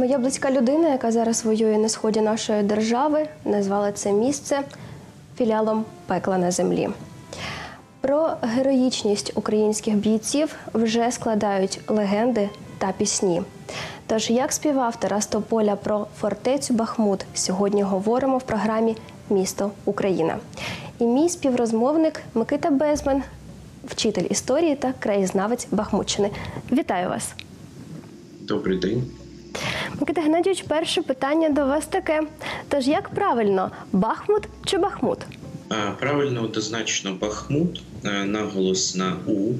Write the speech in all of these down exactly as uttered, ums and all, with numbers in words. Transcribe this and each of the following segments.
Є близька людина, яка зараз воює на сході нашої держави, назвала це місце філіалом пекла на землі. Про героїчність українських бійців вже складають легенди та пісні. Тож, як співав Тарас Тополя про фортецю Бахмут, сьогодні говоримо в програмі «Місто Україна». І мій співрозмовник Микита Безман, вчитель історії та краєзнавець Бахмутщини. Вітаю вас! Добрий день. Микита Геннадійович, перше питання до вас таке. Тож, як правильно, Бахмут чи Бахмут? Правильно, однозначно Бахмут, наголос на У.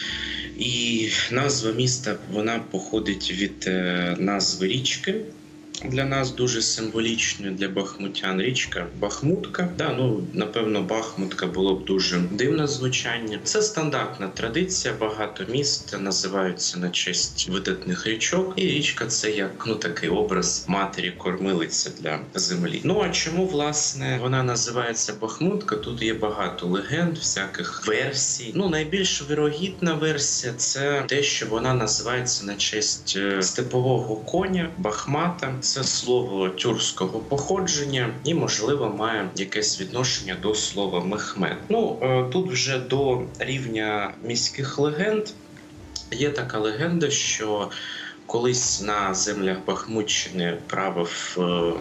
І назва міста, вона походить від назви річки. Для нас дуже символічною, для бахмутян, річка Бахмутка. Да, ну, напевно, Бахмутка було б дуже дивне звучання. Це стандартна традиція, багато міст називаються на честь видатних річок. І річка – це як ну, такий образ матері-кормилиця для землі. Ну, а чому, власне, вона називається Бахмутка? Тут є багато легенд, всяких версій. Ну, найбільш вірогідна версія – це те, що вона називається на честь степового коня Бахмата. Це слово тюркського походження і, можливо, має якесь відношення до слова Мехмед. Ну, тут вже до рівня міських легенд є така легенда, що колись на землях Бахмутщини правив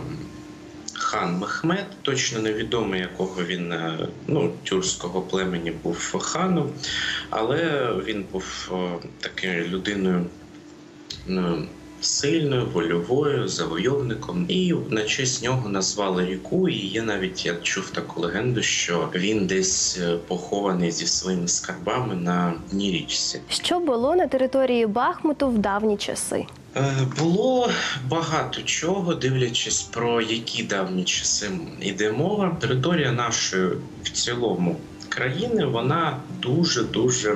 хан Мехмед, точно невідомо, якого він, ну, тюркського племені був ханом, але він був такою людиною, ну, сильною, вольовою, завойовником. І на честь нього назвали ріку. І є навіть, я чув таку легенду, що він десь похований зі своїми скарбами на дні річці. Що було на території Бахмуту в давні часи? Було багато чого, дивлячись про які давні часи йде мова. Територія нашої в цілому країни, вона дуже-дуже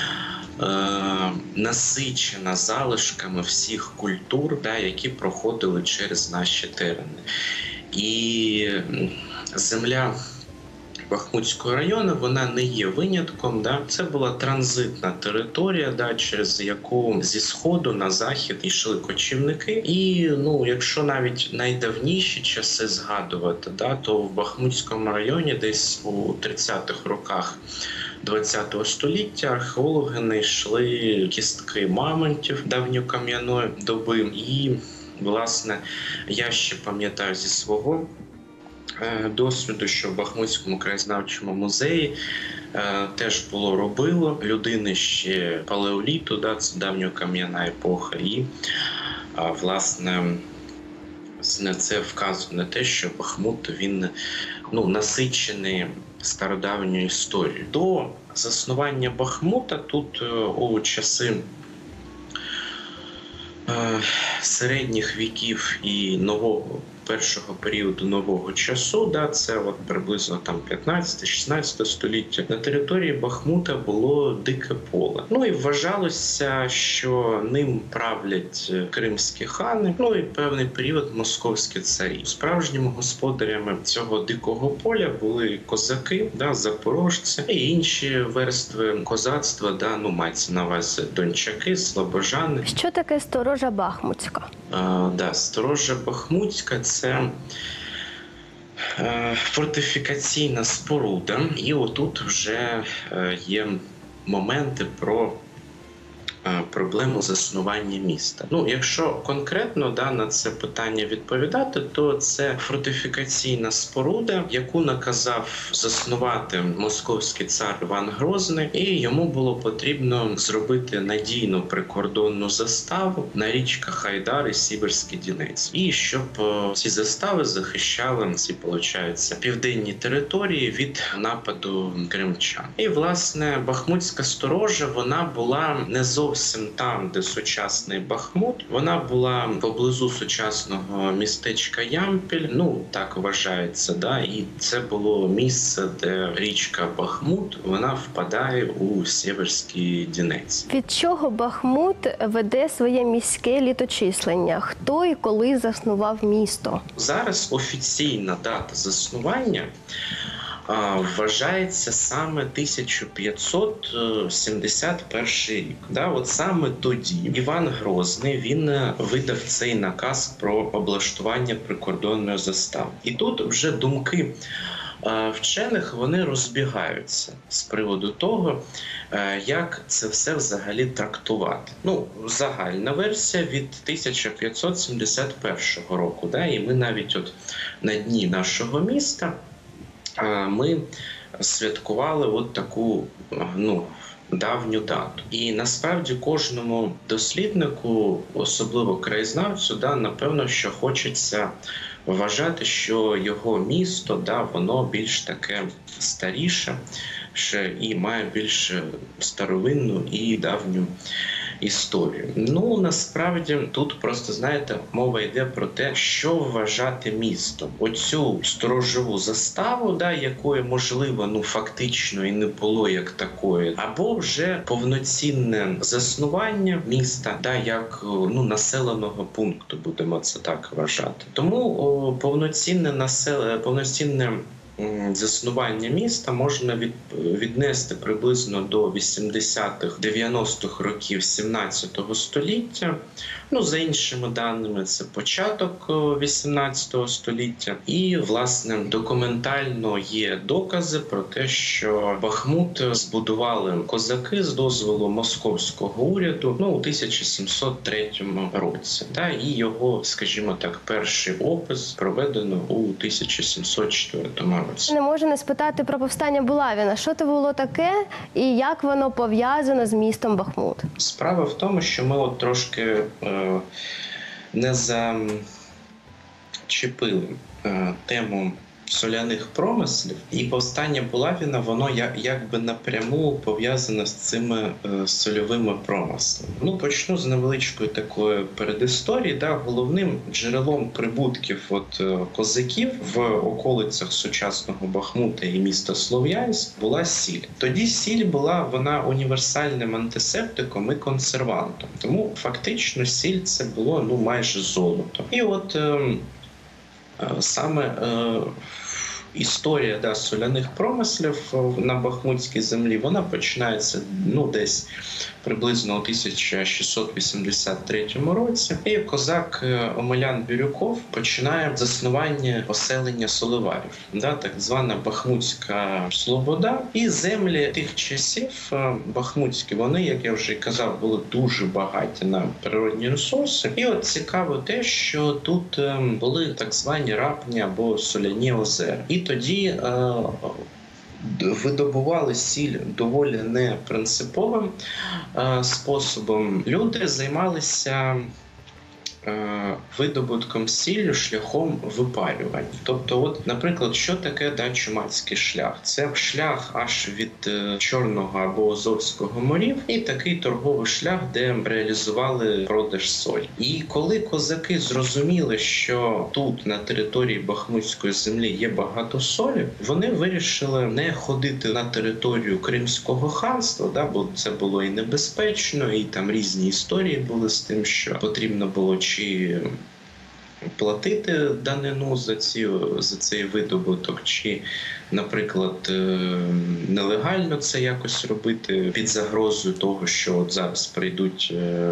насичена залишками всіх культур, да, які проходили через наші терени. І земля Бахмутського району, вона не є винятком. Да. Це була транзитна територія, да, через яку зі сходу на захід йшли кочівники. І ну, якщо навіть найдавніші часи згадувати, да, то в Бахмутському районі десь у тридцятих роках ХХ століття археологи знайшли кістки мамонтів давньокам'яної доби. І, власне, я ще пам'ятаю зі свого досвіду, що в Бахмутському краєзнавчому музеї е, теж було робило людини ще палеоліту, да, це давньокам'яна епоха. І, е, власне, це вказує на те, що Бахмут, він ну, насичений стародавньою історією. До заснування Бахмута тут у часи е, середніх віків і нового першого періоду нового часу, да, це от приблизно там п'ятнадцяте-шістнадцяте століття, на території Бахмута було дике поле. Ну і вважалося, що ним правлять кримські хани, ну і певний період московські царі. Справжніми господарями цього дикого поля були козаки, да, запорожці і інші верстви козацтва, да, ну мається на увазі дончаки, слобожани. Що таке сторожа Бахмутська? А, да, сторожа Бахмутська – це е, фортифікаційна споруда. І отут вже е, є моменти про е, проблему заснування міста. Ну, якщо конкретно да, на це питання відповідати, то це фортифікаційна споруда, яку наказав заснувати московський цар Іван Грозний, і йому було потрібно зробити надійну прикордонну заставу на річках Айдар і Сіверський Дінець. І щоб ці застави захищали ці, виходить, південні території від нападу кримчан. І, власне, Бахмутська сторожа, вона була не зовсім там, де сучасний Бахмут. Вона була поблизу сучасного містечка Ямпіль, ну, так вважається, да, і це було місце, де річка Бахмут, вона впадає у Сіверський Дінець. Від чого Бахмут веде своє міське літочислення? Хто і коли заснував місто? Зараз офіційна дата заснування а, вважається саме тисяча п'ятсот сімдесят перший рік. Да, от саме тоді Іван Грозний він видав цей наказ про облаштування прикордонної застави. І тут вже думки вчених вони розбігаються з приводу того, як це все взагалі трактувати. Ну, загальна версія від тисяча п'ятсот сімдесят першого року, да, і ми навіть от на дні нашого міста ми святкували от таку, ну, давню дату. І насправді кожному досліднику, особливо краєзнавцю, да, напевно, що хочеться вважати, що його місто, да, воно більш таке старіше ще і має більш старовинну і давню історію. Ну, насправді, тут просто, знаєте, мова йде про те, що вважати містом. Оцю сторожову заставу, да, якої, можливо, ну, фактично і не було як такої, або вже повноцінне заснування міста, да, як, ну, населеного пункту, будемо це так вважати. Тому о, повноцінне населення, повноцінне заснування міста можна від, віднести приблизно до вісімдесятих-дев'яностих років сімнадцятого століття. Ну, за іншими даними, це початок вісімнадцятого століття. І, власне, документально є докази про те, що Бахмут збудували козаки з дозволу московського уряду, ну, у тисяча сімсот третьому році. Та, і його, скажімо так, перший опис проведено у тисяча сімсот четвертому році. Не можу не спитати про повстання Булавіна. Що це було таке і як воно пов'язано з містом Бахмут? Справа в тому, що ми от трошки е, не зачепили е, тему соляних промислів, і повстання Булавіна, воно як, якби напряму пов'язане з цими е, сольовими промислами. Ну, почну з невеличкої такої передісторії. Да, головним джерелом прибутків от, е, козаків в околицях сучасного Бахмута і міста Слов'янськ була сіль. Тоді сіль була вона універсальним антисептиком і консервантом. Тому фактично сіль це було, ну, майже золото. І от е, саме е, історія, да, соляних промислів на Бахмутській землі, вона починається, ну, десь приблизно у тисяча шістсот вісімдесят третьому році. І козак Омелян Бірюков починає заснування поселення соливарів, да, так звана Бахмутська Слобода. І землі тих часів бахмутські, вони, як я вже казав, були дуже багаті на природні ресурси. І от цікаво те, що тут були так звані рапні або соляні озера. І тоді е, видобували сіль доволі непринциповим е, способом. Люди займалися е, видобутком сіллю шляхом випарювання. Тобто, от, наприклад, що таке, да, чумацький шлях? Це шлях аж від е, Чорного або Азовського морів і такий торговий шлях, де реалізували продаж солі. І коли козаки зрозуміли, що тут на території Бахмутської землі є багато солі, вони вирішили не ходити на територію Кримського ханства, да, бо це було і небезпечно, і там різні історії були з тим, що потрібно було чи платити данину за ці, за цей видобуток, чи, наприклад, нелегально це якось робити під загрозою того, що от зараз прийдуть,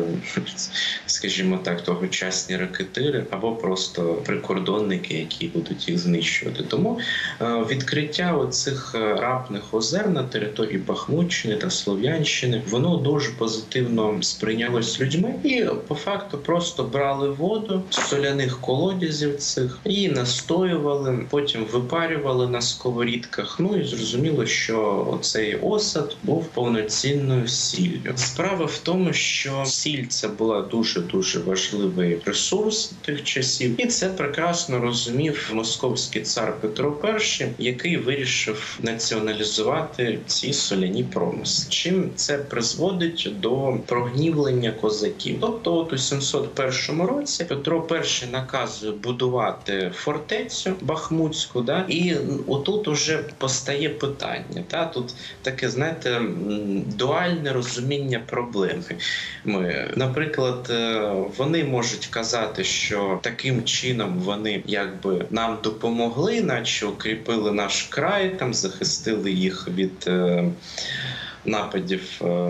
скажімо так, тогочасні ракетири або просто прикордонники, які будуть їх знищувати. Тому відкриття оцих рапних озер на території Бахмутщини та Слов'янщини, воно дуже позитивно сприйнялось людьми і по факту просто брали воду з соляних колодязів цих і настоювали, потім випарювали на сковорідках. Ну і зрозуміло, що оцей осад був повноцінною сіллю. Справа в тому, що сіль це була дуже-дуже важливий ресурс тих часів, і це прекрасно розумів московський цар Петро І, який вирішив націоналізувати ці соляні промисли. Чим це призводить до прогнівлення козаків. Тобто от у сімсот першому році Петро І наказує будувати фортецю Бахмутську, да, і отут вже постає питання. Та? Тут таке, знаєте, м, дуальне розуміння проблеми. Ми, наприклад, е, вони можуть казати, що таким чином вони якби нам допомогли, наче укріпили наш край, там захистили їх від е, нападів е,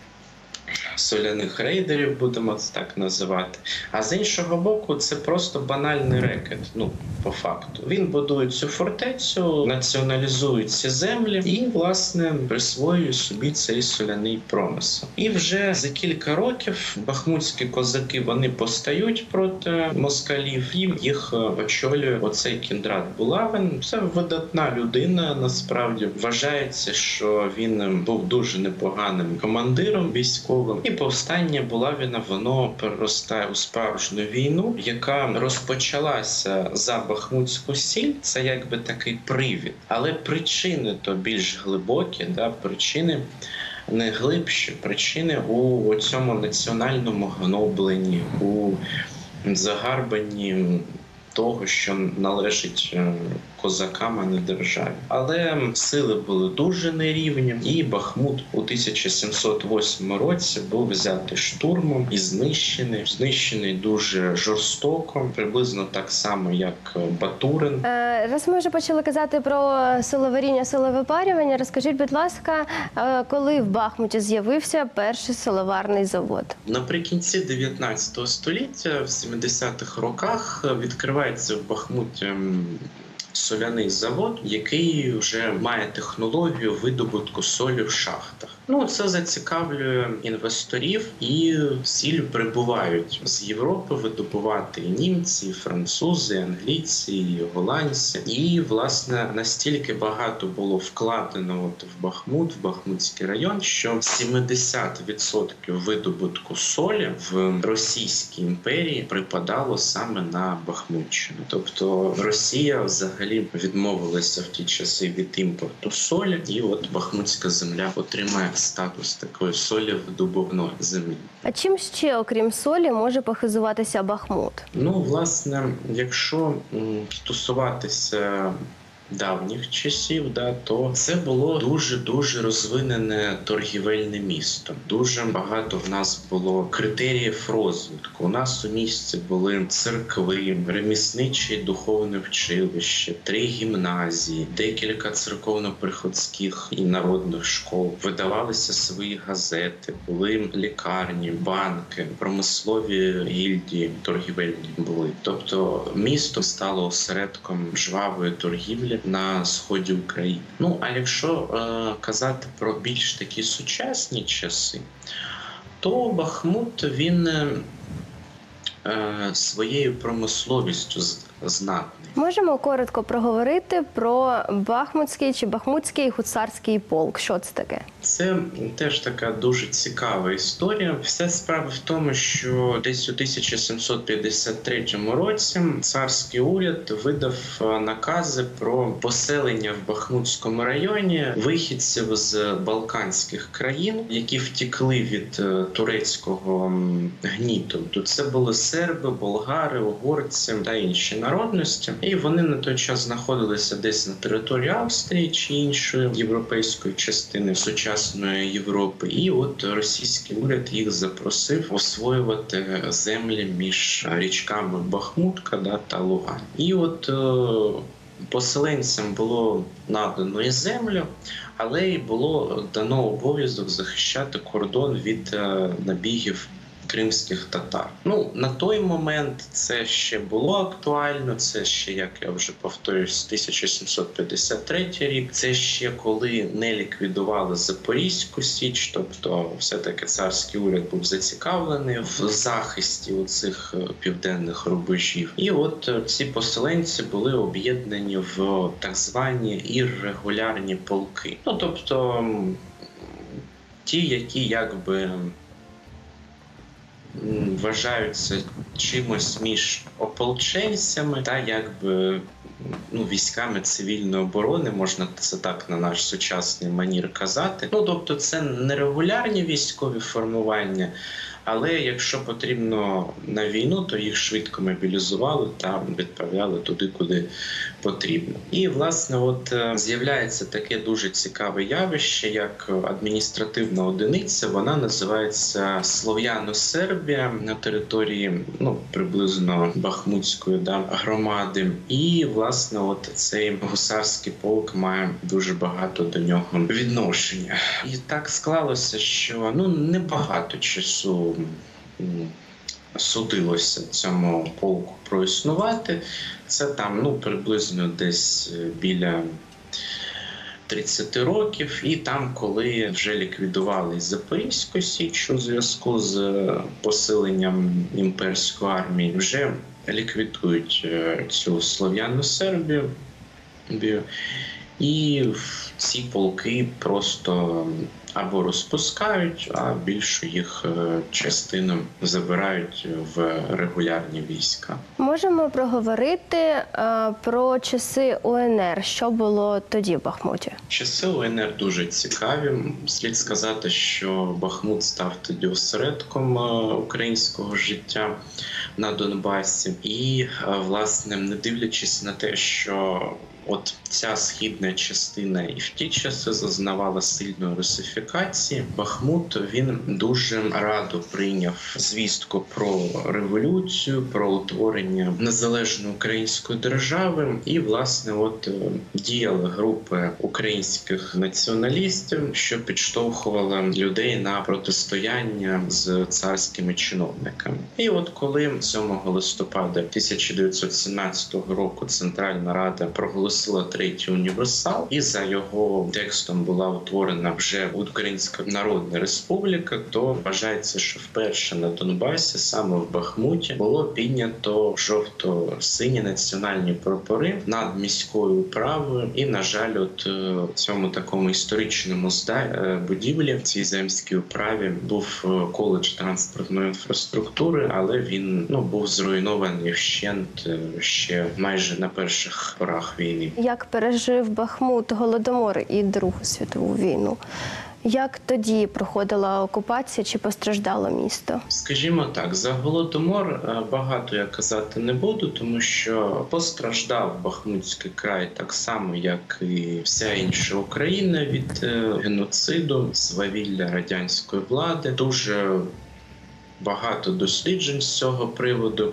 соляних рейдерів, будемо це так називати. А з іншого боку, це просто банальний рекет, ну, по факту. Він будує цю фортецю, націоналізує ці землі і, власне, присвоює собі цей соляний промисел. І вже за кілька років бахмутські козаки, вони постають проти москалів, і їх очолює оцей Кіндрат Булавин. Це видатна людина, насправді. Вважається, що він був дуже непоганим командиром військовим. І повстання Булавіна, воно переростає у справжню війну, яка розпочалася за Бахмутську Сіль. Це якби такий привід. Але причини то більш глибокі, да, причини не глибші, причини у цьому національному гнобленні, у загарбанні того, що належить козакам, а не державі. Але сили були дуже нерівні, і Бахмут у тисяча сімсот восьмому році був взятий штурмом і знищений. Знищений дуже жорстоко, приблизно так само, як Батурин. Е, Раз ми вже почали казати про соловаріння, соловипарювання, розкажіть, будь ласка, е, коли в Бахмуті з'явився перший соловарний завод? Наприкінці дев'ятнадцятого століття, в сімдесятих роках, відкривається в Бахмуті соляний завод, який вже має технологію видобутку солі в шахтах. Ну, це зацікавлює інвесторів, і сіль прибувають з Європи видобувати і німці, і французи, і англійці, і голландці. І, власне, настільки багато було вкладено от в Бахмут, в Бахмутський район, що сімдесят відсотків видобутку солі в Російській імперії припадало саме на Бахмутщину. Тобто Росія взагалі відмовилася в ті часи від імпорту солі, і от Бахмутська земля отримає статус такої солі-видобувної землі. А чим ще, окрім солі, може похизуватися Бахмут? Ну, власне, якщо м, стосуватися давніх часів, да, то це було дуже-дуже розвинене торгівельне місто. Дуже багато в нас було критеріїв розвитку. У нас у місті були церкви, ремісниче і духовне училище, три гімназії, декілька церковно-приходських і народних школ. Видавалися свої газети, були лікарні, банки, промислові гільдії торгівельні були. Тобто місто стало осередком жвавої торгівлі на сході України. Ну, а якщо е, казати про більш такі сучасні часи, то Бахмут, він е, своєю промисловістю знатний. Можемо коротко проговорити про Бахмутський чи Бахмутський гуцарський полк. Що це таке? Це теж така дуже цікава історія. Вся справа в тому, що десь у тисяча сімсот п'ятдесят третьому році царський уряд видав накази про поселення в Бахмутському районі вихідців з балканських країн, які втікли від турецького гніту. Тут це були серби, болгари, угорці та інші народності. І вони на той час знаходилися десь на території Австрії чи іншої європейської частини сучасної Європи. І от російський уряд їх запросив освоювати землі між річками Бахмутка, да, та Лугань. І от е, поселенцям було надано і землю, але й було дано обов'язок захищати кордон від е, набігів кримських татар. Ну, на той момент це ще було актуально, це ще, як я вже повторюсь, тисяча сімсот п'ятдесят третій рік, це ще коли не ліквідували Запорізьку Січ, тобто все-таки царський уряд був зацікавлений в захисті оцих південних рубежів. І от ці поселенці були об'єднані в так звані іррегулярні полки. Ну, тобто ті, які якби вважаються чимось між ополченцями та якби ну, військами цивільної оборони, можна це так на наш сучасний манір казати. Ну, тобто це не регулярні військові формування, Але якщо потрібно на війну, то їх швидко мобілізували та відправляли туди, куди потрібно. І, власне, от з'являється таке дуже цікаве явище, як адміністративна одиниця. Вона називається Слов'яно-Сербія на території, ну, приблизно Бахмутської, да, громади. І, власне, от цей гусарський полк має дуже багато до нього відношення. І так склалося, що ну небагато часу судилося цьому полку проіснувати. Це там ну приблизно десь біля тридцять років. І там, коли вже ліквідували Запорізьку Січ у зв'язку з посиленням імперської армії, вже ліквідують цю Слов'яну Сербію. І ці полки просто або розпускають, а більшу їх частину забирають в регулярні війська. Можемо проговорити а, про часи УНР. Що було тоді в Бахмуті? Часи УНР дуже цікаві. Слід сказати, що Бахмут став тоді осередком українського життя на Донбасі. І, власне, не дивлячись на те, що от ця східна частина і в ті часи зазнавала сильної русифікації, Бахмут, він дуже радо прийняв звістку про революцію, про утворення незалежної української держави. І, власне, от діяли групи українських націоналістів, що підштовхували людей на протистояння з царськими чиновниками. І от коли сьомого листопада тисяча дев'ятсот сімнадцятого року Центральна Рада проголосила Третій універсал, і за його текстом була утворена вже Українська Народна Республіка, то вважається, що вперше на Донбасі, саме в Бахмуті, було піднято жовто-сині національні прапори над міською управою. І, на жаль, от в цьому такому історичному будівлі, в цій земській управі, був коледж транспортної інфраструктури, але він ну, був зруйнований вщент ще майже на перших порах війни. Як пережив Бахмут Голодомор і Другу світову війну? Як тоді проходила окупація, чи постраждало місто? Скажімо так, за Голодомор багато я казати не буду, тому що постраждав Бахмутський край так само, як і вся інша Україна від геноциду, свавілля радянської влади. Дуже багато досліджень з цього приводу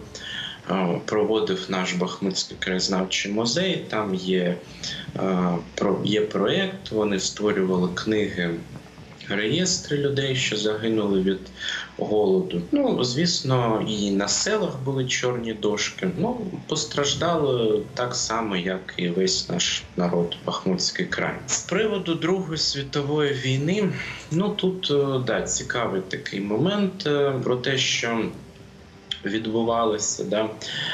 проводив наш Бахмутський краєзнавчий музей. Там є, є проєкт, вони створювали книги, реєстри людей, що загинули від голоду. Ну, звісно, і на селах були чорні дошки. Ну, постраждали так само, як і весь наш народ, Бахмутський край. З приводу Другої світової війни, ну, тут, да, цікавий такий момент про те, що відбувалося, да,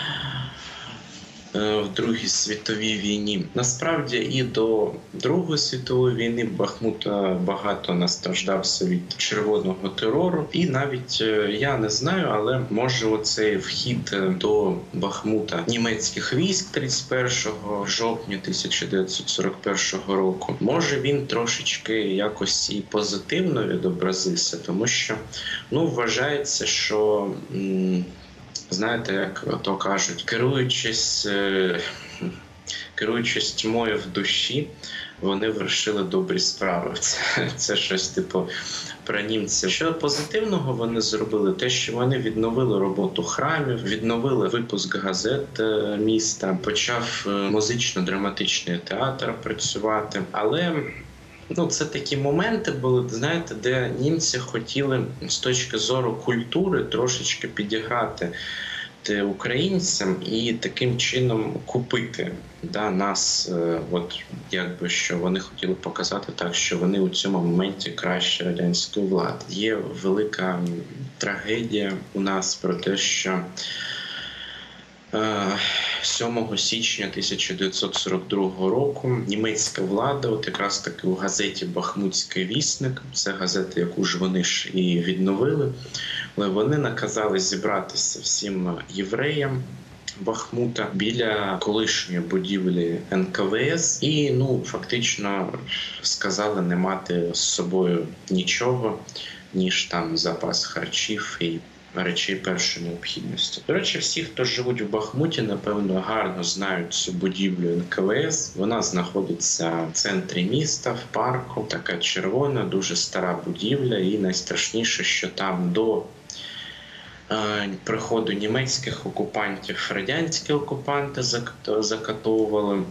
в Другій світовій війні. Насправді і до Другої світової війни Бахмут багато настраждався від червоного терору. І навіть, я не знаю, але може оцей вхід до Бахмута німецьких військ тридцять першого жовтня тисяча дев'ятсот сорок першого року, може він трошечки якось і позитивно відобразився, тому що ну, вважається, що м- знаєте, як то кажуть, керуючись, керуючись тьмою в душі, вони вершили добрі справи. Це, це щось типу про німців. Що позитивного вони зробили? Те, що вони відновили роботу храмів, відновили випуск газет міста, почав музично-драматичний театр працювати. Але ну, це такі моменти були, знаєте, де німці хотіли з точки зору культури трошечки підіграти українцям і таким чином купити, да, нас, от якби, що вони хотіли показати так, що вони у цьому моменті краще радянської влади. Є велика трагедія у нас про те, що сьомого січня тисяча дев'ятсот сорок другого року німецька влада, от якраз таки у газеті «Бахмутський вісник», це газета, яку ж вони ж і відновили, але вони наказали зібратися всім євреям Бахмута біля колишньої будівлі ен ка ве ес і ну фактично сказали не мати з собою нічого, ніж там запас харчів і речей першої необхідності. До речі, всі, хто живуть в Бахмуті, напевно, гарно знають цю будівлю ен ка ве ес. Вона знаходиться в центрі міста, в парку. Така червона, дуже стара будівля. І найстрашніше, що там до приходу німецьких окупантів радянські окупанти закатовували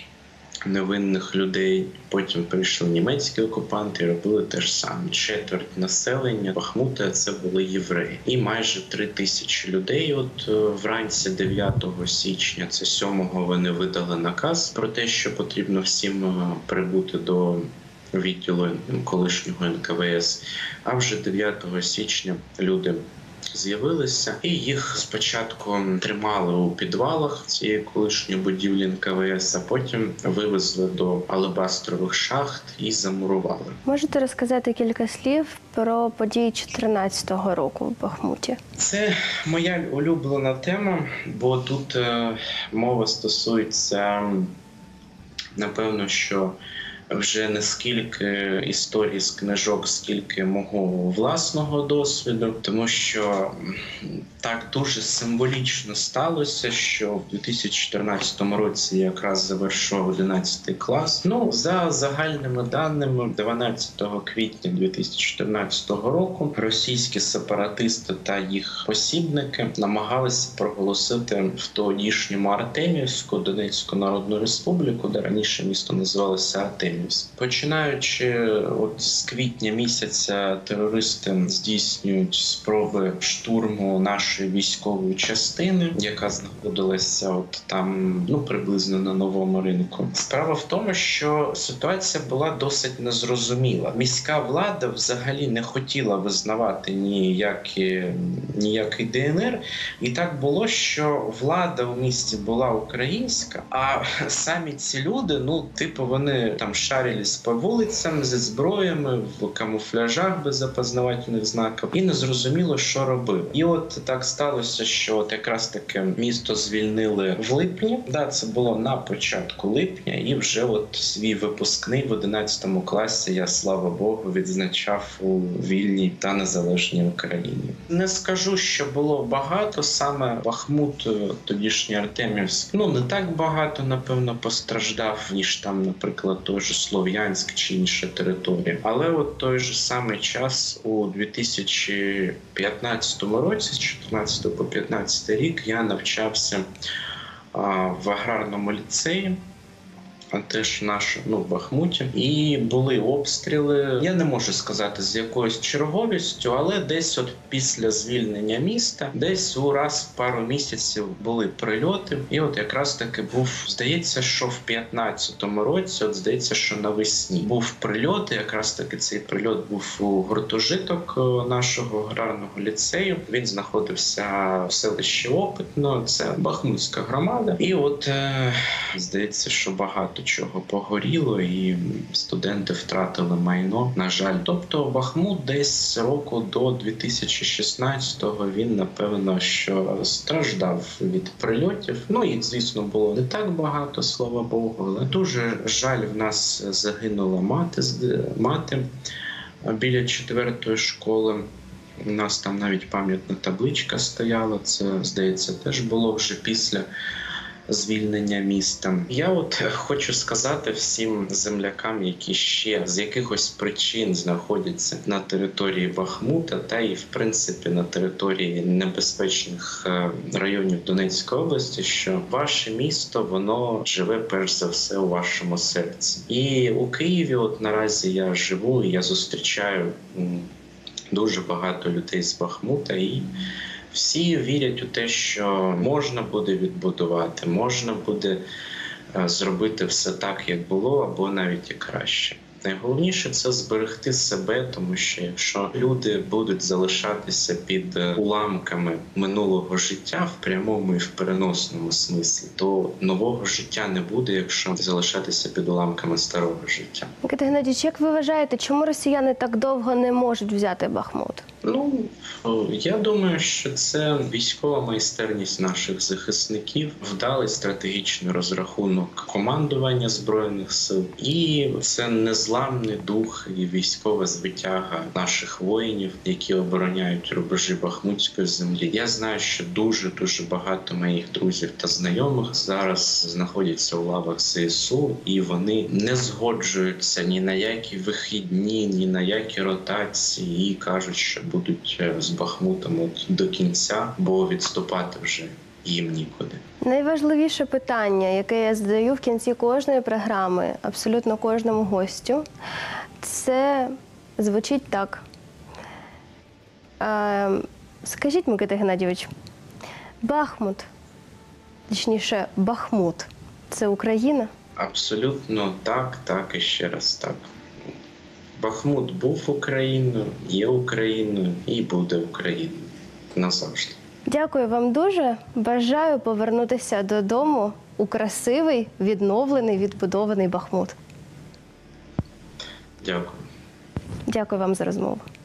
невинних людей. Потім прийшли німецькі окупанти і робили те ж саме. Четверть населення Бахмута – це були євреї. І майже три тисячі людей от вранці дев'ятого січня, це сьомого, вони видали наказ про те, що потрібно всім прибути до відділу колишнього ен ка ве ес. А вже дев'ятого січня люди з'явилися, і їх спочатку тримали у підвалах цієї колишньої будівлі ен ка ве ес, а потім вивезли до алебастрових шахт і замурували. Можете розказати кілька слів про події чотирнадцятого року в Бахмуті? Це моя улюблена тема, бо тут е, мова стосується, напевно, що вже не скільки історій з книжок, скільки мого власного досвіду, тому що так дуже символічно сталося, що в дві тисячі чотирнадцятому році я якраз завершував одинадцятий клас. Ну, за загальними даними, дванадцятого квітня дві тисячі чотирнадцятого року російські сепаратисти та їх посібники намагалися проголосити в тодішньому Артемівську Донецьку Народну Республіку, де раніше місто називалося Артемівськ. Починаючи от з квітня місяця, терористи здійснюють спроби штурму нашої військової частини, яка знаходилася от там, ну, приблизно на Новому ринку. Справа в тому, що ситуація була досить незрозуміла. Міська влада взагалі не хотіла визнавати ніякі, ніякий де ен ер. І так було, що влада у місті була українська, а самі ці люди, ну, типу, вони там шарились по вулицям зі зброями, в камуфляжах без опознавательних знаків, і не зрозуміло, що робили. І от так сталося, що от якраз таки місто звільнили в липні, да, це було на початку липня, і вже от свій випускний в одинадцятому класі я, слава Богу, відзначав у вільній та незалежній Україні. Не скажу, що було багато, саме Бахмут, тодішній Артемівськ, ну не так багато, напевно, постраждав, ніж там, наприклад, той же Слов'янськ чи інші території. Але от той же самий час у дві тисячі п'ятнадцятому році, з чотирнадцятого по п'ятнадцятий рік, я навчався а, в аграрному ліцеї, а теж наш, ну, в Бахмуті. І були обстріли. Я не можу сказати, з якоюсь черговістю, але десь от після звільнення міста, десь у раз в пару місяців були прильоти. І от якраз таки був, здається, що в п'ятнадцятому році, от здається, що навесні був прильот. І якраз таки цей прильот був у гуртожиток нашого аграрного ліцею. Він знаходився в селищі Опитно, це Бахмутська громада. І от, е, здається, що багато чого погоріло, і студенти втратили майно, на жаль. Тобто Бахмут десь року до дві тисячі шістнадцятого він, напевно, що страждав від прильотів. Ну, їх, звісно, було не так багато, слава Богу, але дуже жаль, в нас загинула мати, мати біля четвертої школи. У нас там навіть пам'ятна табличка стояла, це, здається, теж було вже після звільнення міста. Я от хочу сказати всім землякам, які ще з якихось причин знаходяться на території Бахмута та і, в принципі, на території небезпечних районів Донецької області, що ваше місто, воно живе перш за все у вашому серці. І у Києві от наразі я живу, і я зустрічаю дуже багато людей з Бахмута, і всі вірять у те, що можна буде відбудувати, можна буде зробити все так, як було, або навіть і краще. Найголовніше – це зберегти себе, тому що якщо люди будуть залишатися під уламками минулого життя в прямому і в переносному смислі, то нового життя не буде, якщо залишатися під уламками старого життя. Микита Геннадійович, як ви вважаєте, чому росіяни так довго не можуть взяти Бахмут? Ну, о, я думаю, що це військова майстерність наших захисників, вдалий стратегічний розрахунок командування Збройних сил, і це незламний дух і військова звитяга наших воїнів, які обороняють рубежі Бахмутської землі. Я знаю, що дуже-дуже багато моїх друзів та знайомих зараз знаходяться у лавах ЗСУ, і вони не згоджуються ні на які вихідні, ні на які ротації, і кажуть, що будуть з Бахмутом от до кінця, бо відступати вже їм нікуди. Найважливіше питання, яке я задаю в кінці кожної програми, абсолютно кожному гостю, це звучить так. Е, скажіть, Микита Геннадійович, Бахмут, точніше, Бахмут – це Україна? Абсолютно так, так і ще раз так. Бахмут був Україною, є Україною і буде Україною назавжди. Дякую вам дуже. Бажаю повернутися додому у красивий, відновлений, відбудований Бахмут. Дякую. Дякую вам за розмову.